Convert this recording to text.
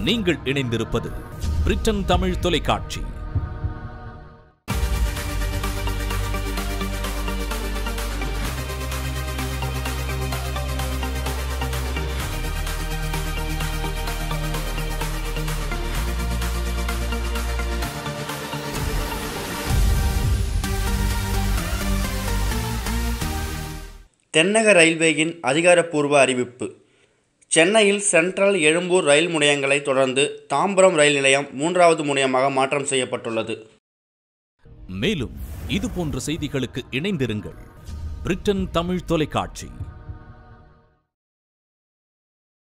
நீங்கள் இணைந்திருப்பது பிரிட்டன் தமிழ் தொலைக்காட்சி. தென்னக ரயில்வேயின் அதிகாரப்பூர்வ அறிவிப்பு. சென்னையில் சென்ட்ரல் எழும்பூர் ரயில் முனையங்களை தொடர்ந்து தாம்பரம் ரயில் நிலையம் 3வது முனையமாக மாற்றம் செய்யப்பட்டுள்ளது. மேலும் இதுபோன்ற செய்திகளுக்கு இணைந்திருங்கள். பிரிட்டன் தமிழ் தொலைக்காட்சி.